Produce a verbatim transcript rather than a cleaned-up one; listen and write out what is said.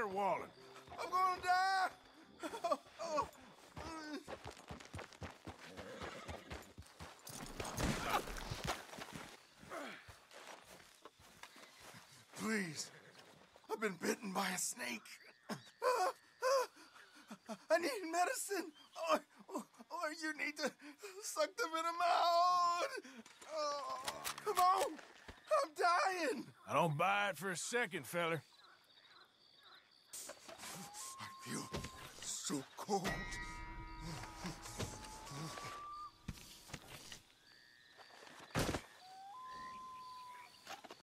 start walling. I'm gonna die! Oh, oh. Please, I've been bitten by a snake. I need medicine, or, or, or you need to suck the venom out. Oh, come on, I'm dying. I don't buy it for a second, feller. I feel so cold.